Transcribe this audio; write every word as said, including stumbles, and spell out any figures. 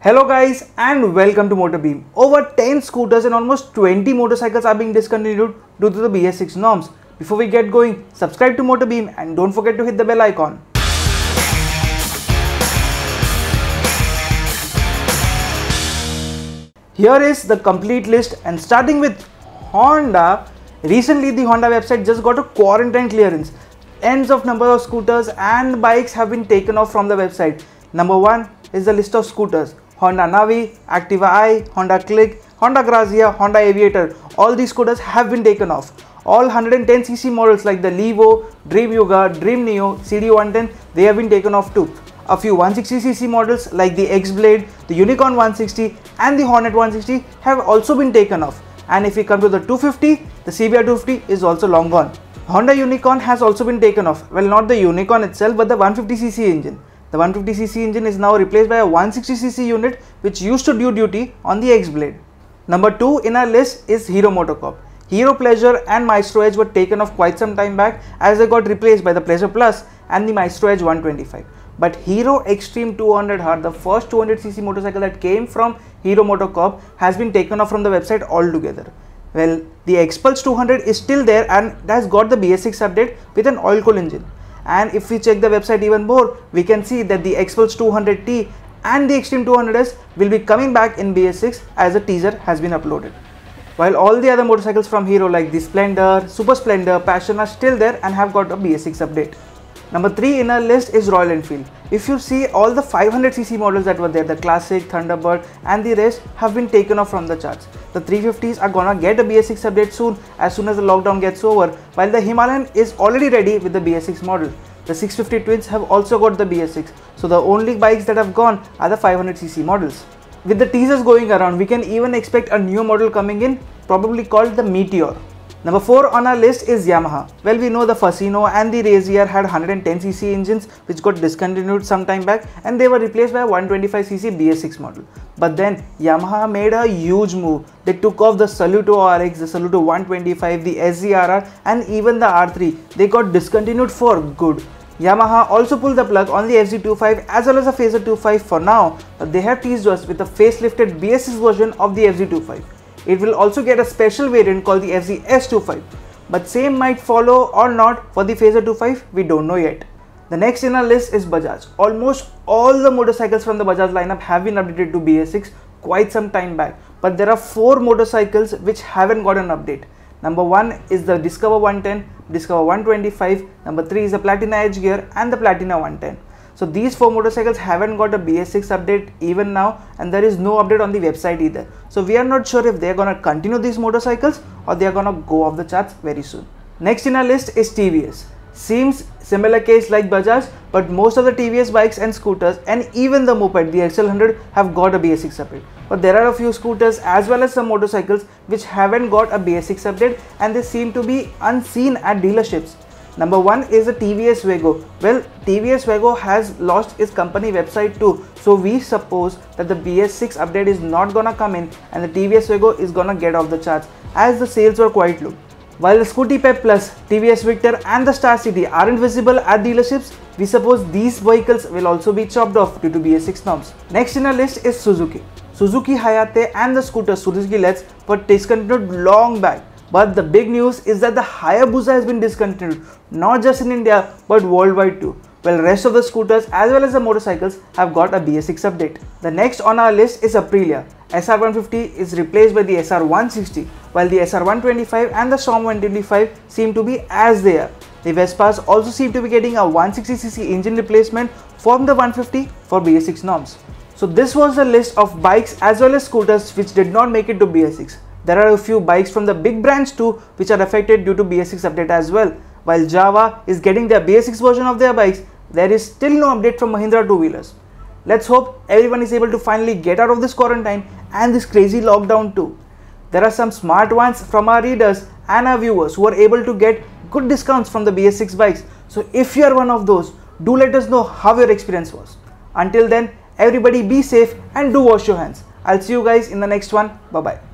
Hello guys and welcome to MotorBeam. Over ten scooters and almost twenty motorcycles are being discontinued due to the B S six norms. Before we get going, subscribe to MotorBeam and don't forget to hit the bell icon. Here is the complete list, and starting with Honda. Recently the Honda website just got a quarantine clearance. Ends of number of scooters and bikes have been taken off from the website. Number one is the list of scooters. Honda Navi, Activa I, Honda Click, Honda Grazia, Honda Aviator. All these scooters have been taken off. All one hundred ten c c models like the Levo, Dream Yuga, Dream Neo, C D one ten, they have been taken off too. A few one hundred sixty c c models like the X-Blade, the Unicorn one sixty and the Hornet one sixty have also been taken off. And if we come to the two fifty, the C B R two fifty is also long gone. Honda Unicorn has also been taken off. Well, not the Unicorn itself, but the one hundred fifty c c engine. The one hundred fifty c c engine is now replaced by a one hundred sixty c c unit which used to do duty on the X-Blade. Number two in our list is Hero MotoCorp. Hero Pleasure and Maestro Edge were taken off quite some time back as they got replaced by the Pleasure Plus and the Maestro Edge one twenty-five. But Hero Extreme two hundred R, the first two hundred c c motorcycle that came from Hero MotoCorp, has been taken off from the website altogether. Well, the Xpulse two hundred is still there and has got the B S six update with an oil-cooled engine. And if we check the website even more, we can see that the Xpulse two hundred T and the Extreme two hundred S will be coming back in B S six as a teaser has been uploaded. While all the other motorcycles from Hero like the Splendor, Super Splendor, Passion are still there and have got a B S six update. Number three in our list is Royal Enfield. If you see, all the five hundred c c models that were there, the Classic, Thunderbird and the rest have been taken off from the charts. The three fifties are gonna get a B S six update soon as soon as the lockdown gets over, while the Himalayan is already ready with the B S six model. The six fifty Twins have also got the B S six, so the only bikes that have gone are the five hundred c c models. With the teasers going around, we can even expect a new model coming in, probably called the Meteor. Number four on our list is Yamaha. Well, we know the Fasino and the Razor had one hundred ten c c engines which got discontinued some time back and they were replaced by a one twenty-five c c B S six model. But then Yamaha made a huge move. They took off the Saluto R X, the Saluto one twenty-five, the S Z R R and even the R three. They got discontinued for good. Yamaha also pulled the plug on the F Z twenty-five as well as the Phaser twenty-five for now, but they have teased us with a facelifted B S six version of the F Z twenty-five. It will also get a special variant called the F Z S twenty-five, but same might follow or not for the Phaser twenty-five, we don't know yet. The next in our list is Bajaj. Almost all the motorcycles from the Bajaj lineup have been updated to B S six quite some time back, but there are four motorcycles which haven't got an update. Number one is the Discover one ten, Discover one twenty-five, number three is the Platina Edge Gear and the Platina one ten. So these four motorcycles haven't got a B S six update even now, and there is no update on the website either. So we are not sure if they are gonna continue these motorcycles or they are gonna go off the charts very soon. Next in our list is T V S. Seems similar case like Bajaj, but most of the T V S bikes and scooters and even the moped, the X L one hundred, have got a B S six update. But there are a few scooters as well as some motorcycles which haven't got a B S six update and they seem to be unseen at dealerships. Number one is the T V S Wego. Well, T V S Wego has lost its company website too, so we suppose that the B S six update is not gonna come in and the T V S Wego is gonna get off the charts as the sales were quite low. While the Scooty Pep Plus, T V S Victor and the Star City aren't visible at dealerships, we suppose these vehicles will also be chopped off due to B S six norms. Next in our list is Suzuki. Suzuki Hayate and the scooter Suzuki Let's were discontinued long back. But the big news is that the Hayabusa has been discontinued, not just in India but worldwide too. While the rest of the scooters as well as the motorcycles have got a B S six update. The next on our list is Aprilia. S R one fifty is replaced by the S R one sixty, while the S R one twenty-five and the Storm one twenty-five seem to be as they are. The Vespas also seem to be getting a one hundred sixty c c engine replacement from the one fifty for B S six norms. So this was the list of bikes as well as scooters which did not make it to B S six. There are a few bikes from the big brands too which are affected due to B S six update as well. While Java is getting their B S six version of their bikes, there is still no update from Mahindra two-wheelers. Let's hope everyone is able to finally get out of this quarantine and this crazy lockdown too. There are some smart ones from our readers and our viewers who are able to get good discounts from the B S six bikes. So if you are one of those, do let us know how your experience was. Until then, everybody be safe and do wash your hands. I'll see you guys in the next one. Bye bye.